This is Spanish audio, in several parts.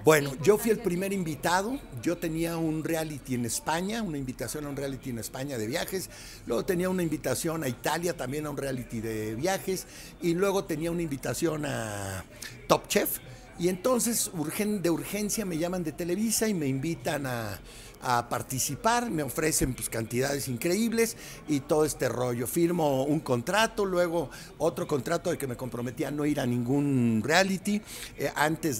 Bueno, yo fui el primer invitado, yo tenía un reality en España, una invitación a un reality en España de viajes, luego tenía una invitación a Italia también a un reality de viajes y luego tenía una invitación a Top Chef y entonces de urgencia me llaman de Televisa y me invitan a participar, me ofrecen pues cantidades increíbles y todo este rollo. Firmo un contrato, luego otro contrato de que me comprometía a no ir a ningún reality antes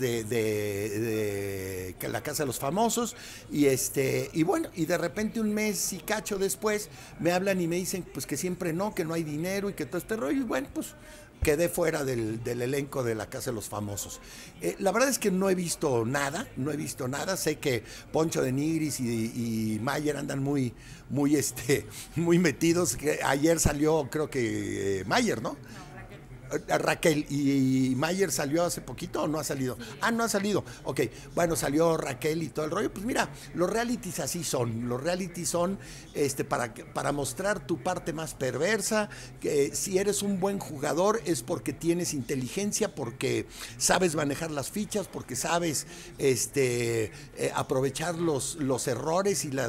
de que la Casa de los Famosos y bueno, y de repente un mes y cacho después me hablan y me dicen pues que siempre no, que no hay dinero y que todo este rollo y bueno, pues quedé fuera del elenco de la Casa de los Famosos. La verdad es que no he visto nada, no he visto nada. Sé que Poncho de Nigris y Mayer andan muy metidos. Que ayer salió, creo que Mayer, ¿no? Raquel y Mayer salió hace poquito o no ha salido. Ah, no ha salido. Ok, bueno, salió Raquel y todo el rollo. Pues mira, los realities así son. Los realities son para mostrar tu parte más perversa. Que si eres un buen jugador es porque tienes inteligencia, porque sabes manejar las fichas, porque sabes aprovechar los errores y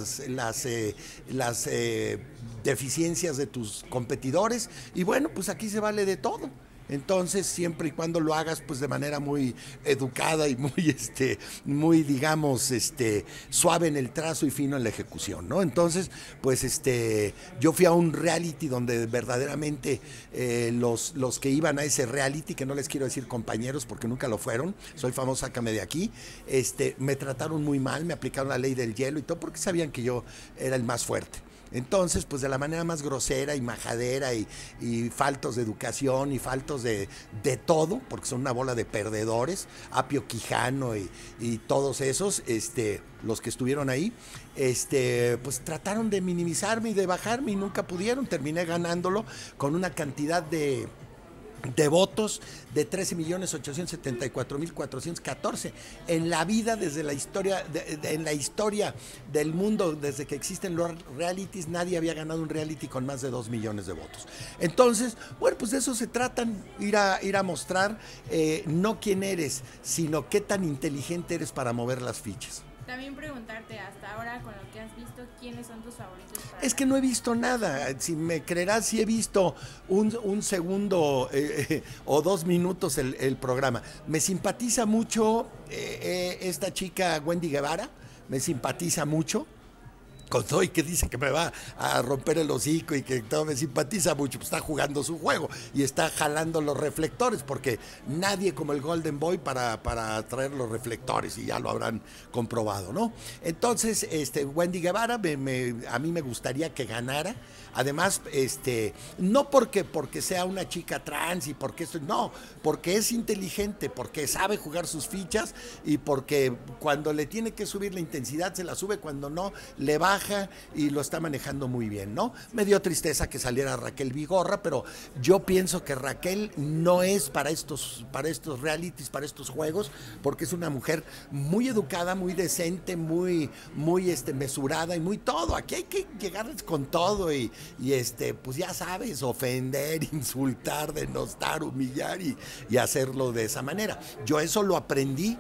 las deficiencias de tus competidores. Y bueno, pues aquí se vale de todo. Entonces, siempre y cuando lo hagas pues de manera muy educada y muy digamos, suave en el trazo y fino en la ejecución, ¿no? Entonces, pues yo fui a un reality donde verdaderamente los que iban a ese reality, que no les quiero decir compañeros porque nunca lo fueron, soy famoso, sácame de aquí, me trataron muy mal, me aplicaron la ley del hielo y todo porque sabían que yo era el más fuerte. Entonces, pues de la manera más grosera y majadera y faltos de educación y faltos de todo, porque son una bola de perdedores, Apio Quijano y todos esos, los que estuvieron ahí, pues trataron de minimizarme y de bajarme y nunca pudieron. Terminé ganándolo con una cantidad de votos de 13.874.414 en la vida desde la historia en la historia del mundo desde que existen los realities nadie había ganado un reality con más de 2 millones de votos. Entonces bueno, pues de eso se tratan, ir a mostrar no quién eres sino qué tan inteligente eres para mover las fichas. También preguntarte, hasta ahora, con lo que has visto, ¿quiénes son tus favoritos para Es que no he visto nada. Si me creerás, sí he visto un segundo o 2 minutos el programa. Me simpatiza mucho esta chica Wendy Guevara, me simpatiza mucho. Con todo y que dice que me va a romper el hocico y que todo me simpatiza mucho, pues está jugando su juego y está jalando los reflectores, porque nadie como el Golden Boy para traer los reflectores, y ya lo habrán comprobado, ¿no? Entonces, Wendy Guevara, a mí me gustaría que ganara. Además, no porque sea una chica trans y porque esto, no, porque es inteligente, porque sabe jugar sus fichas y porque cuando le tiene que subir la intensidad se la sube, cuando no, le baja y lo está manejando muy bien, ¿no? Me dio tristeza que saliera Raquel Vigorra, pero yo pienso que Raquel no es para estos realities, para estos juegos, porque es una mujer muy educada, muy decente, muy mesurada y muy todo. Aquí hay que llegarles con todo y pues ya sabes, ofender, insultar, denostar, humillar y hacerlo de esa manera. Yo eso lo aprendí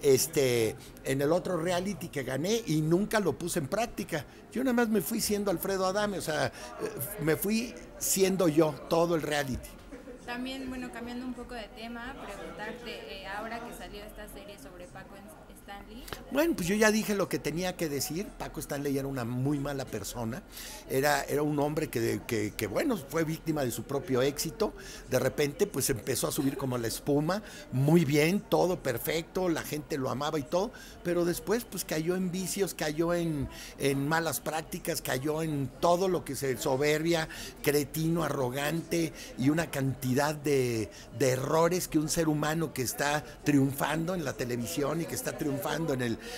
en el otro reality que gané y nunca lo puse en práctica. Yo nada más me fui siendo Alfredo Adame, o sea, me fui siendo yo todo el reality. También, bueno, cambiando un poco de tema, preguntarte, ahora que salió esta serie sobre Paco Stanley. Bueno, pues yo ya dije lo que tenía que decir. Paco Stanley era una muy mala persona. Era un hombre que, bueno, fue víctima de su propio éxito. De repente, pues empezó a subir como la espuma. Muy bien, todo perfecto. La gente lo amaba y todo. Pero después, pues cayó en vicios, cayó en malas prácticas, cayó en todo lo que se soberbia, cretino, arrogante y una cantidad de errores que un ser humano que está triunfando en la televisión y que está triunfando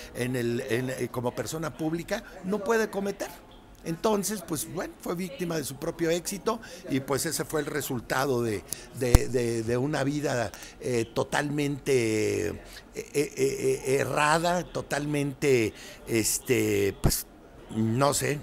como persona pública no puede cometer. Entonces, pues bueno, fue víctima de su propio éxito y pues ese fue el resultado de una vida totalmente errada, totalmente, pues no sé,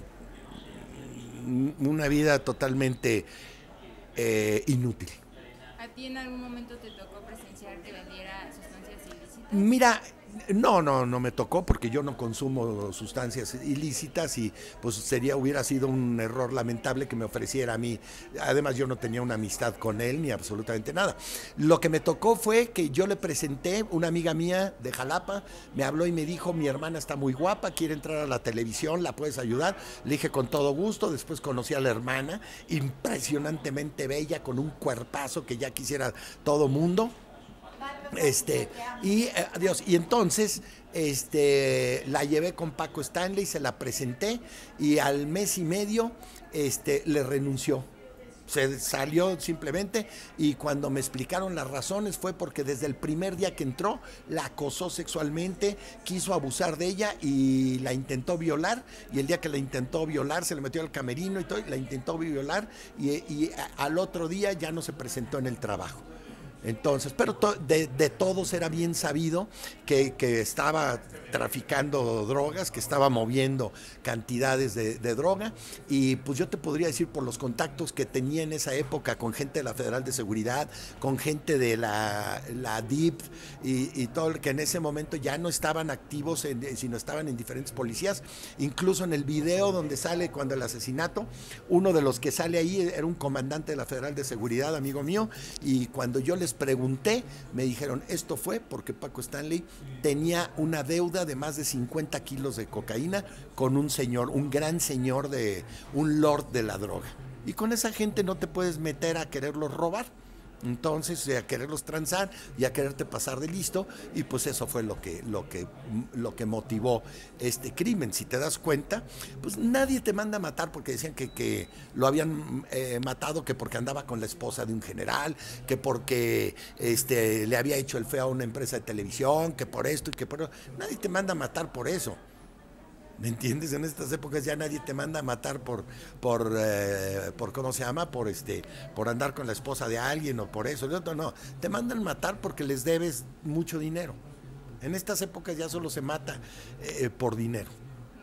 una vida totalmente inútil. ¿A ti en algún momento te tocó presenciar que vendiera sustancias ilícitas? Mira, No me tocó porque yo no consumo sustancias ilícitas y pues hubiera sido un error lamentable que me ofreciera a mí. Además yo no tenía una amistad con él ni absolutamente nada. Lo que me tocó fue que yo le presenté, una amiga mía de Jalapa me habló y me dijo, mi hermana está muy guapa, quiere entrar a la televisión, ¿la puedes ayudar? Le dije con todo gusto, después conocí a la hermana, impresionantemente bella, con un cuerpazo que ya quisiera todo mundo. Adiós. Y entonces la llevé con Paco Stanley, se la presenté y al mes y medio le renunció. Se salió simplemente y cuando me explicaron las razones fue porque desde el primer día que entró la acosó sexualmente, quiso abusar de ella y la intentó violar, y el día que la intentó violar se le metió al camerino y todo, y la intentó violar y al otro día ya no se presentó en el trabajo. Entonces, pero de todos era bien sabido que estaba traficando drogas, que estaba moviendo cantidades de droga, y pues yo te podría decir por los contactos que tenía en esa época con gente de la Federal de Seguridad, con gente de la DIP y todo, que en ese momento ya no estaban activos, sino estaban en diferentes policías. Incluso en el video donde sale cuando el asesinato, uno de los que sale ahí era un comandante de la Federal de Seguridad, amigo mío, y cuando yo les pregunté, me dijeron, esto fue porque Paco Stanley tenía una deuda de más de 50 kilos de cocaína con un señor, un gran señor, un lord de la droga. Y con esa gente no te puedes meter a quererlos robar. Entonces, a quererlos transar y a quererte pasar de listo, y pues eso fue lo que motivó este crimen. Si te das cuenta, pues nadie te manda a matar porque decían que lo habían matado, que porque andaba con la esposa de un general, que porque le había hecho el feo a una empresa de televisión, que por esto y que por eso. Nadie te manda a matar por eso. ¿Me entiendes? En estas épocas ya nadie te manda a matar por ¿cómo se llama? Por andar con la esposa de alguien o por eso. No, te mandan a matar porque les debes mucho dinero. En estas épocas ya solo se mata por dinero.